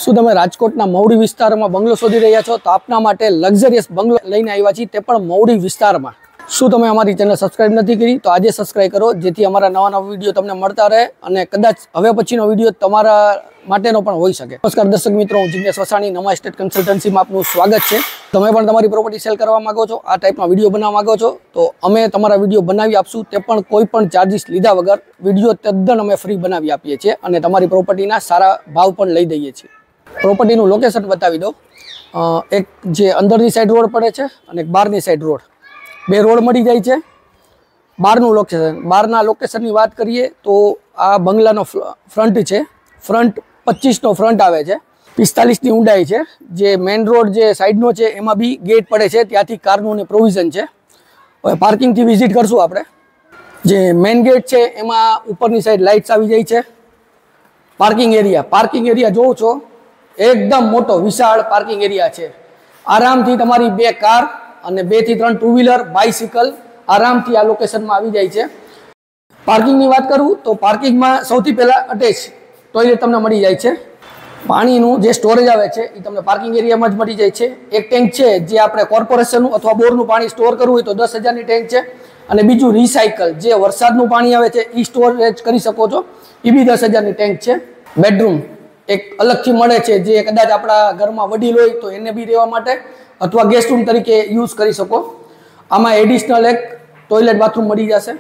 શું તમે રાજકોટના મવડી વિસ્તારમાં બંગલો શોધી રહ્યા છો? તો આપના માટે લક્ઝરિયસ બંગલો લઈને આવ્યા છીએ, તે પણ મવડી વિસ્તારમાં। શું તમે અમારી ચેનલ સબસ્ક્રાઇબ નથી કરી તો આજે સબસ્ક્રાઇબ કરો, જેથી અમારા નવા વિડીયો તમને મળતા રહે અને કદાચ હવે પછીનો વિડીયો તમારા માટેનો પણ હોઈ શકે। નમસ્કાર દર્શક મિત્રો, હું જિગ્નેશ વસાણી, નમા એસ્ટેટ કન્સલ્ટન્સીમાં આપનું સ્વાગત છે। તમે પણ તમારી પ્રોપર્ટી સેલ કરવા માંગો છો, આ ટાઈપના વિડીયો બનાવવા માંગો છો, તો અમે તમારા વિડીયો બનાવી આપશું, તે પણ કોઈ પણ ચાર્જિસ લીધા વગર। વિડીયો તદ્દન અમે ફ્રી બનાવી આપીએ છીએ અને તમારી પ્રોપર્ટીના સારા ભાવ પણ લઈ દઈએ છીએ। પ્રોપર્ટીનું લોકેશન બતાવી દો। એક જે અંદરની સાઈડ રોડ પડે છે અને એક બહારની સાઈડ રોડ, બે રોડ મળી જાય છે। બહારનું લોકેશન, બહારના લોકેશનની વાત કરીએ તો આ બંગલાનો ફ્રન્ટ છે, ફ્રન્ટ 25નો ફ્રન્ટ આવે છે, 45ની ઊંડાઈ છે। જે મેઇન રોડ જે સાઈડનો છે એમાં બી ગેટ પડે છે, ત્યાંથી કારનું ને પ્રોવિઝન છે। હવે પાર્કિંગથી વિઝિટ કરશું આપણે। જે મેઇન ગેટ છે એમાં ઉપરની સાઈડ લાઇટ્સ આવી જાય છે। પાર્કિંગ એરિયા જોવો છો, એકદમ મોટો વિશાળ પાર્કિંગ એરિયા છે। આરામથી તમારી 2 કાર અને 2 થી 3 ટુ વ્હીલર, બાઇસિકલ આરામથી આ લોકેશનમાં આવી જાય છે। પાર્કિંગની વાત કરું તો પાર્કિંગમાં સૌથી પહેલાં અટેચ ટોયલેટ તમને મળી જાય છે। પાણીનું જે સ્ટોરેજ આવે છે એ તમને પાર્કિંગ એરિયામાં જ મળી જાય છે। એક ટેન્ક છે જે આપણે કોર્પોરેશનનું અથવા બોરનું પાણી સ્ટોર કરવું હોય તો 10,000ની ટેન્ક છે, અને બીજું રિસાયકલ જે વરસાદનું પાણી આવે છે એ સ્ટોરેજ કરી શકો છો, એ બી 10,000ની ટેન્ક છે। બેડરૂમ એક અલગથી મળે છે, જે કદાચ આપણા ઘરમાં વડીલ હોય તો એને બી રહેવા માટે અથવા ગેસ્ટ રૂમ તરીકે યુઝ કરી શકો। આમાં એડિશનલ એક ટોયલેટ બાથરૂમ મળી જશે।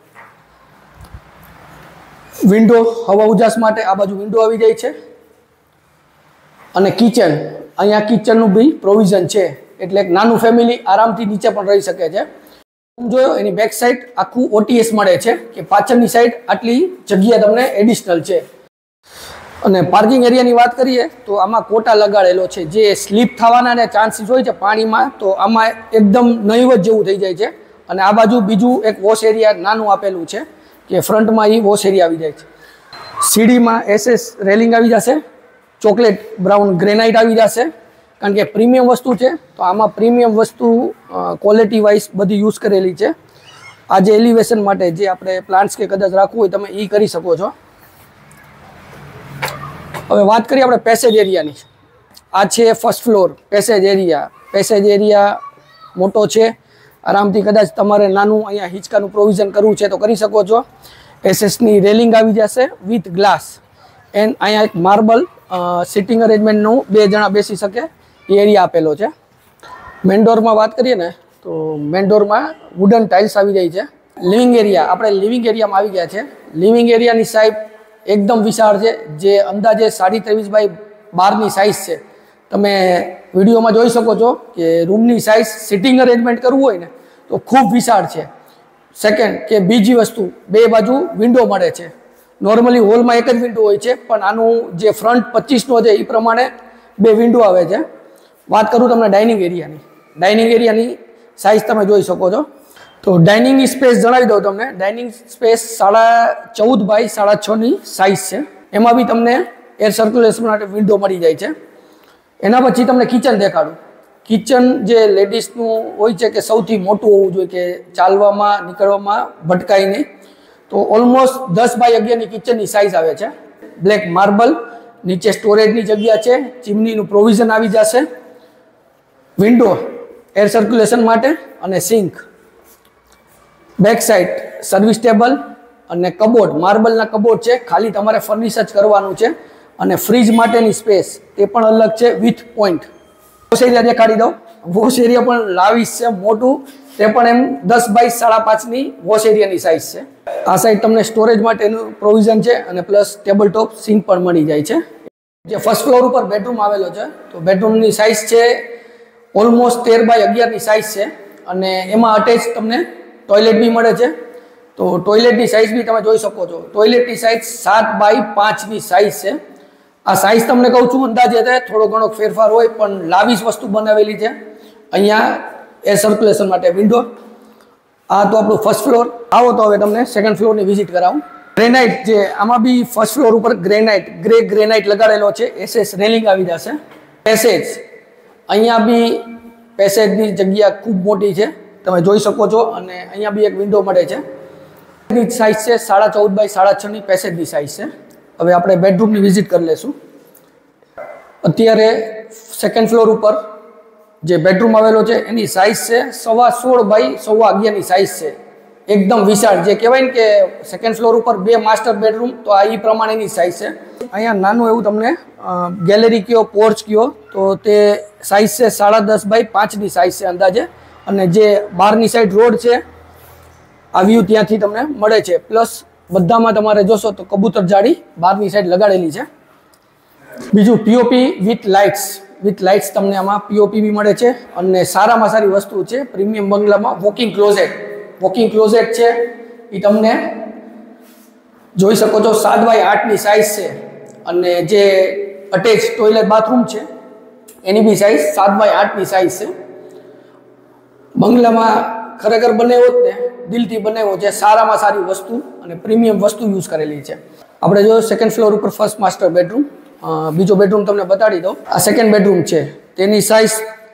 વિન્ડો હવા ઉજાસ માટે આ બાજુ વિન્ડો આવી જાય છે, અને કિચન, અહીંયા કિચનનું બી પ્રોવિઝન છે, એટલે એક નાનું ફેમિલી આરામથી નીચે પણ રહી શકે છે। રૂમ જોયો, એની બેક સાઈડ આખું OTS મળે છે કે પાછળની સાઈડ આટલી જગ્યા તમને એડિશનલ છે। અને પાર્કિંગ એરિયાની વાત કરીએ તો આમાં કોટા લગાડેલો છે, જે સ્લીપ થવાના ને ચાન્સીસ હોય છે પાણીમાં, તો આમાં એકદમ નહીવત જેવું થઈ જાય છે। અને આ બાજુ બીજું એક વોશ એરિયા નાનું આપેલું છે કે ફ્રન્ટમાં એ વોશ એરિયા આવી જાય છે। સીડીમાં SS રેલિંગ આવી જશે, ચોકલેટ બ્રાઉન ગ્રેનાઇટ આવી જશે, કારણ કે પ્રીમિયમ વસ્તુ છે તો આમાં પ્રીમિયમ વસ્તુ ક્વોલિટી વાઇઝ બધી યુઝ કરેલી છે। આ જે એલિવેશન માટે જે આપણે પ્લાન્ટ્સ કે કદાચ રાખવું હોય તમે એ કરી શકો છો। હવે વાત કરીએ આપણે પેસેજ એરિયાની। આ છે first floor passage area. Passage area મોટો છે, આરામથી કદાચ તમારે નાનું અહીંયા હિંચકાનું પ્રોવિઝન કરવું છે તો કરી શકો છો। એસએસની રેલિંગ આવી જશે વિથ ગ્લાસ, એન્ડ અહીંયા એક માર્બલ સિટિંગ અરેન્જમેન્ટનું 2 જણા બેસી શકે એ એરિયા આપેલો છે। મેન ડોરમાં વાત કરીએ ને તો મેન ડોરમાં વુડન ટાઇલ્સ આવી જાય છે। લિવિંગ એરિયા, આપણે લિવિંગ એરિયામાં આવી ગયા છે। લિવિંગ એરિયાની સાઈડ એકદમ વિશાળ છે, જે અંદાજે 23.5 બાય 12ની સાઇઝ છે। તમે વિડીયોમાં જોઈ શકો છો કે રૂમની સાઇઝ સિટિંગ અરેન્જમેન્ટ કરવું હોય ને તો ખૂબ વિશાળ છે। સેકન્ડ કે બીજી વસ્તુ, 2 બાજુ વિન્ડો મળે છે। નોર્મલી હોલમાં એક જ વિન્ડો હોય છે, પણ આનું જે ફ્રન્ટ 25નો છે એ પ્રમાણે 2 વિન્ડો આવે છે। વાત કરું તમને ડાઇનિંગ એરિયાની, ડાઇનિંગ એરિયાની સાઇઝ તમે જોઈ શકો છો। તો ડાઇનિંગની સ્પેસ જણાવી દઉં તમને, ડાઇનિંગ સ્પેસ 14.5 બાય 6.5ની સાઇઝ છે। એમાં બી તમને એર સર્ક્યુલેશન માટે વિન્ડો મળી જાય છે। એના પછી તમને કિચન દેખાડું। કિચન જે લેડીઝનું હોય છે કે સૌથી મોટું હોવું જોઈએ, કે ચાલવામાં નીકળવામાં ભટકાય નહીં, તો ઓલમોસ્ટ 10 બાય 11ની કિચનની સાઇઝ આવે છે। બ્લેક માર્બલ, નીચે સ્ટોરેજની જગ્યા છે, ચીમનીનું પ્રોવિઝન આવી જશે, વિન્ડો એર સર્ક્યુલેશન માટે અને sink. Back side service table અને કબોર્ડ, માર્બલના કબોર્ડ છે, ખાલી તમારે ફર્નિશ જ કરવાનું છે। અને ફ્રીજ માટેની સ્પેસ તે પણ અલગ છે વિથ પોઈન્ટ। વોશ એરિયા દેખાડી દઉં। વોશ એરિયા પણ લાવિશ છે, મોટું, તે પણ એમ 10 બાય 5.5ની વોશ એરિયાની સાઇઝ છે। આ સાઈડ તમને સ્ટોરેજ માટેનું પ્રોવિઝન છે, અને પ્લસ ટેબલ ટોપ સિંક પણ મળી જાય છે। જે ફર્સ્ટ ફ્લોર ઉપર બેડરૂમ આવેલો છે, તો બેડરૂમની સાઇઝ છે ઓલમોસ્ટ 13 બાય 11ની સાઇઝ છે, અને એમાં અટેચ તમને ટોયલેટ બી મળે છે। તો ટોયલેટની સાઇઝ બી તમે જોઈ શકો છો, ટોયલેટની સાઇઝ 7 બાય 5ની સાઇઝ છે। આ સાઇઝ તમને કહું છું અંદાજે થોડો ઘણો ફેરફાર હોય, પણ લાવિશ વસ્તુ બનાવેલી છે। અહીંયા એર સર્ક્યુલેશન માટે વિન્ડો। આ તો આપણું ફર્સ્ટ ફ્લોર। આવો તો હવે તમને સેકન્ડ ફ્લોરની વિઝિટ કરાવું। ગ્રેનાઇટ, જે આમાં બી ફર્સ્ટ ફ્લોર ઉપર ગ્રેનાઇટ, ગ્રે ગ્રેનાઇટ લગાડેલો છે, SS રેલિંગ આવી જશે। પેસેજ, અહીંયા બી પેસેજની જગ્યા ખૂબ મોટી છે, તમે જોઈ શકો છો, અને અહીંયા બી એક વિન્ડો મળે છે। સાઇઝ છે 14.5 બાય 6.5ની પેસેજની સાઇઝ છે। હવે આપણે બેડરૂમની વિઝિટ કરી લેશું। અત્યારે સેકન્ડ ફ્લોર ઉપર જે બેડરૂમ આવેલો છે એની સાઇઝ છે 16.5 બાય 11.5 ની સાઇઝ છે, એકદમ વિશાળ. જે કહેવાય ને કે સેકન્ડ ફ્લોર ઉપર 2 માસ્ટર બેડરૂમ, તો આ એ પ્રમાણેની સાઇઝ છે. અહીંયા નાનું એવું તમને ગેલેરી કયો, પોર્ચ કયો, તો તે સાઇઝ છે 10.5 બાય 5 ની સાઇઝ છે અંદાજે. અને જે બહારની સાઈડ રોડ છે, આ વ્યૂ ત્યાંથી તમને મળે છે. પ્લસ બધામાં તમારે જોશો તો કબૂતર જાળી બહારની સાઈડ લગાડેલી છે. બીજું પીઓપી વિથ લાઇટ્સ તમને આમાં પીઓપી બી મળે છે. અને સારામાં સારી વસ્તુ છે પ્રીમિયમ બંગલામાં વોકિંગ ક્લોઝેટ છે. એ તમને જોઈ શકો છો 7 બાય 8 ની સાઇઝ છે. અને જે અટેચ ટોયલેટ બાથરૂમ છે એની બી સાઇઝ 7 બાય 8 ની સાઇઝ છે. બંગલામાં ખરેખર બનાવ્યો જ ને દિલથી બનાવ્યો છે, સારામાં સારી વસ્તુ અને પ્રીમિયમ વસ્તુ યુઝ કરેલી છે. આપણે જો સેકન્ડ ફ્લોર ઉપર ફર્સ્ટ માસ્ટર બેડરૂમ, બીજો બેડરૂમ તમને બતાડી દઉં. આ સેકન્ડ બેડરૂમ છે, તેની સાઇઝ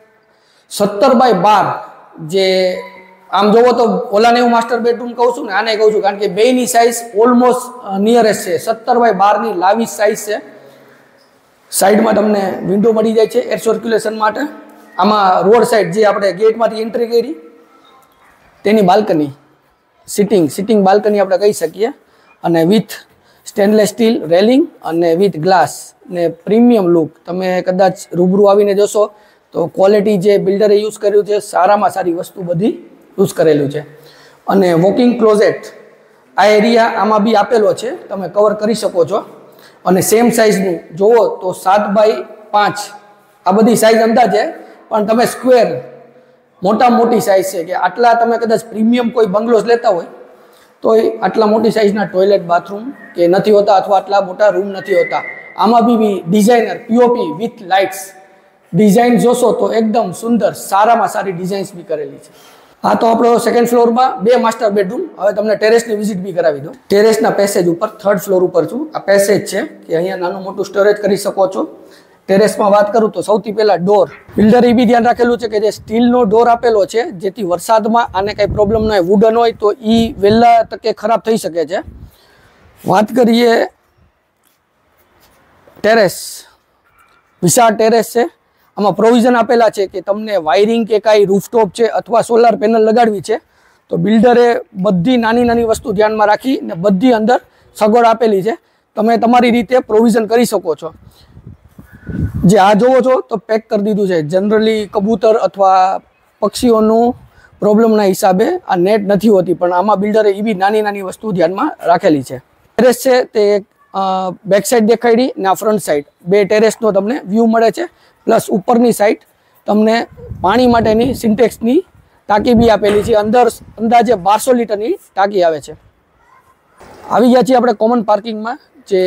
17 બાય 12. જે આમ જોવો તો ઓલાને હું માસ્ટર બેડરૂમ કહું છું ને આને કહું છું, કારણ કે બેની સાઇઝ ઓલમોસ્ટ નિયરેસ્ટ છે. 17 બાય 12 ની લાવી સાઇઝ છે. સાઈડમાં તમને વિન્ડો મળી જાય છે એર સર્ક્યુલેશન માટે. આમાં રોડ સાઈડ જે આપણે ગેટમાંથી એન્ટ્રી કરી તેની બાલ્કની, સિટિંગ બાલ્કની આપણે કહી શકીએ. અને વિથ સ્ટેનલેસ સ્ટીલ રેલિંગ અને વિથ ગ્લાસ ને પ્રીમિયમ લુક. તમે કદાચ રૂબરૂ આવીને જોશો તો ક્વોલિટી જે બિલ્ડરે યુઝ કર્યું છે, સારામાં સારી વસ્તુ બધી યુઝ કરેલું છે. અને વોકિંગ ક્લોઝેટ આ એરિયા આમાં બી આપેલો છે, તમે કવર કરી શકો છો. અને સેમ સાઇઝનું જોવો તો 7 બાય 5. આ બધી સાઇઝ અંદાજે, પણ તમે સ્ક્વેર મોટી સાઇઝ છે કે આટલા તમે કદાચ પ્રીમિયમ કોઈ બંગલોઝ લેતા હોય તો આટલા મોટી સાઇઝના ટોયલેટ બાથરૂમ કે નથી હોતા, અથવા આટલા મોટા રૂમ નથી હોતા. આમાં બી designer POP with lights design જોશો તો એકદમ સુંદર, સારામાં સારી ડિઝાઇન્સ બી કરેલી છે. આ તો આપણો સેકન્ડ ફ્લોરમાં 2 માસ્ટર બેડરૂમ. હવે તમને ટેરેસની વિઝિટ બી કરાવી દો. ટેરેસના પેસેજ ઉપર થર્ડ ફ્લોર ઉપર છું. આ પેસેજ છે કે અહીંયા નાનું મોટું સ્ટોરેજ કરી શકો છો. ટેરેસમાં વાત કરું તો સૌથી પહેલાં ડોર. બિલ્ડરે એ બી ધ્યાન રાખેલું છે કે જે સ્ટીલનો ડોર આપેલો છે, જેથી વરસાદમાં આને કંઈ પ્રોબ્લેમ ન હોય. વુડન હોય તો એ વહેલા તકે ખરાબ થઈ શકે છે. વાત કરીએ ટેરેસ, વિશાળ ટેરેસ છે. આમાં પ્રોવિઝન આપેલા છે કે તમને વાયરિંગ કે કાંઈ રૂફટોપ છે અથવા સોલાર પેનલ લગાડવી છે તો બિલ્ડરે બધી નાની વસ્તુ ધ્યાનમાં રાખી ને બધી અંદર સગવડ આપેલી છે. તમે તમારી રીતે પ્રોવિઝન કરી શકો છો. જે આ જોવો છો તો પેક કરી દીધું છે. જનરલી કબૂતર અથવા પક્ષીઓનું પ્રોબ્લેમના હિસાબે આ નેટ નથી હોતી, પણ આમાં બિલ્ડરે એ બી નાની વસ્તુ ધ્યાનમાં રાખેલી છે. ટેરેસ છે તે બેક સાઈડ દેખાડી ને આ ફ્રન્ટ સાઈડ 2 ટેરેસનો તમને વ્યૂ મળે છે. પ્લસ ઉપરની સાઈડ તમને પાણી માટેની સિન્ટેક્સની ટાંકી બી આપેલી છે. અંદર અંદાજે 1200 લીટરની ટાંકી આવે છે. આવી ગયા છીએ આપણે કોમન પાર્કિંગમાં. જે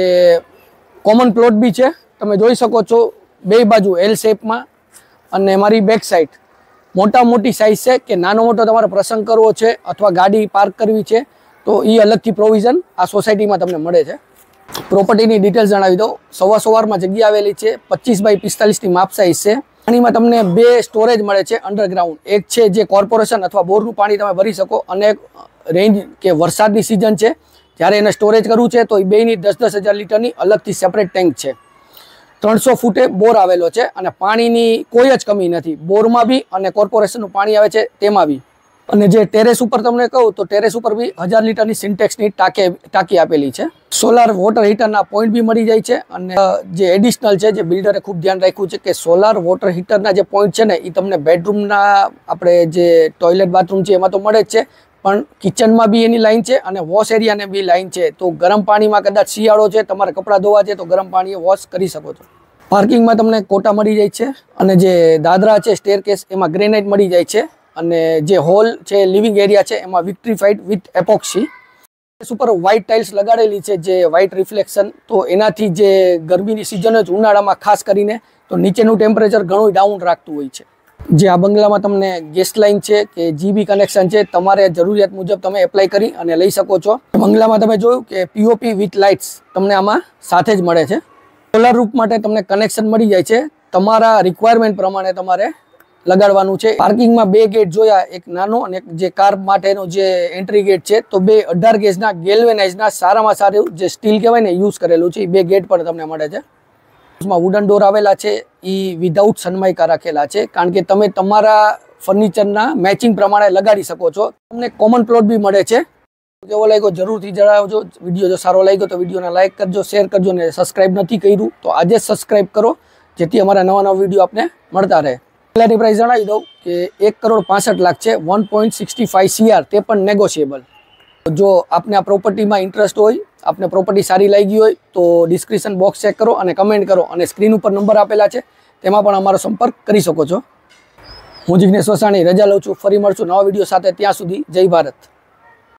કોમન પ્લોટ બી છે, તમે જોઈ શકો છો 2 બાજુ એલ શેપમાં. અને મારી બેક સાઈડ મોટી સાઇઝ છે કે નાનો મોટો તમારે પ્રસંગ કરવો છે અથવા ગાડી પાર્ક કરવી છે તો એ અલગથી પ્રોવિઝન આ સોસાયટીમાં તમને મળે છે. પ્રોપર્ટીની ડિટેલ્સ જણાવી દો. સવારમાં જગ્યા આવેલી છે. 25 બાય 45 ની માપ સાઇઝ છે. પાણીમાં તમને 2 સ્ટોરેજ મળે છે અંડરગ્રાઉન્ડ. એક છે જે કોર્પોરેશન અથવા બોરનું પાણી તમે ભરી શકો, અને રેન્જ કે વરસાદની સિઝન છે ત્યારે એને સ્ટોરેજ કરવું છે તો એ બેની 10,000 લીટરની અલગથી સેપરેટ ટેન્ક છે. 300 ફૂટે બોર આવેલો છે અને પાણીની કોઈ જ કમી નથી. બોરમાં બી અને કોર્પોરેશનનું પાણી આવે છે તેમાં બી. અને જે ટેરેસ ઉપર તમને કહું તો ટેરેસ ઉપર બી 1000 લીટરની સિન્ટેક્સની ટાંકી આપેલી છે. સોલાર વોટર હીટરના પોઈન્ટ બી મળી જાય છે. અને જે એડિશનલ છે, જે બિલ્ડરે ખૂબ ધ્યાન રાખ્યું છે કે સોલાર વોટર હીટરના જે પોઈન્ટ છે ને એ તમને બેડરૂમના આપણે જે ટોયલેટ બાથરૂમ છે એમાં તો મળે જ છે, પણ કિચનમાં બી એની લાઈન છે અને વોશ એરિયાને બી લાઈન છે. તો ગરમ પાણીમાં કદાચ શિયાળો છે, તમારે કપડાં ધોવા છે તો ગરમ પાણીએ વોશ કરી શકો છો. પાર્કિંગમાં તમને કોટા મળી જાય છે. અને જે દાદરા છે સ્ટેરકેસ એમાં ગ્રેનાઇટ મળી જાય છે. અને જે હોલ છે લિવિંગ એરિયા છે એમાં વિક્ટ્રીફાઈડ વિથ એપોક્સી. ઉપર વ્હાઇટ ટાઇલ્સ લગાડેલી છે, જે વ્હાઇટ રિફ્લેક્શન. તો એનાથી જે ગરમીની સિઝન જ ઉનાળામાં ખાસ કરીને તો નીચેનું ટેમ્પરેચર ઘણું ડાઉન રાખતું હોય છે. જે આ બંગલામાં તમને ગેસ લાઇન છે કે જીબી કનેક્શન છે, તમારે જરૂરિયાત મુજબ તમે એપ્લાય કરી અને લઈ શકો છો. બંગલામાં તમે જોયું કે પીઓપી વિથ લાઇટ્સ તમને આમાં સાથે જ મળે છે. સોલાર રૂફ માટે તમને કનેક્શન મળી જાય છે. તમારા રિક્વાયરમેન્ટ પ્રમાણે તમારે લગાડવાનું છે. પાર્કિંગમાં 2 ગેટ જોયા, એક નાનો અને એક જે કાર માટેનો જે એન્ટ્રી ગેટ છે. તો 2 18 ગેજના ગેલ્વેનાઇઝના સારામાં સારું જે સ્ટીલ કહેવાય ને યુઝ કરેલું છે. એ 2 ગેટ પણ તમને મળે છે. માં વુડન ડોર આવેલા છે એ વિધાઉટ સનમાઇકા રાખેલા છે, કારણ કે તમે તમારા ફર્નિચરના મેચિંગ પ્રમાણે લગાડી શકો છો. તમને કોમન પ્લોટ બી મળે છે. કેવો લાગ્યો જરૂરથી જણાવજો. વિડીયો જો સારો લાગ્યો તો વિડીયોને લાઇક કરજો, શેર કરજો, ને સબસ્ક્રાઇબ નથી કર્યું તો આજે જ સબસ્ક્રાઇબ કરો, જેથી અમારા નવા વિડીયો આપને મળતા રહે. પહેલાની પ્રાઇસ જણાવી દઉં કે 1,65,00,000 છે, 1.65 CR, તે પણ નેગોશિયેબલ. જો આપને આ પ્રોપર્ટીમાં ઇન્ટરેસ્ટ હોય, આપને પ્રોપર્ટી સારી લાગી હોય તો ડિસ્ક્રિપ્શન બોક્સ ચેક કરો અને કમેન્ટ કરો, અને સ્ક્રીન ઉપર નંબર આપેલા છે તેમાં પણ અમારો સંપર્ક કરી શકો છો. હું જિગ્નેશ વસાણી રજા લઉં છું. ફરી મળશું નવા વિડીયો સાથે. ત્યાં સુધી જય ભારત.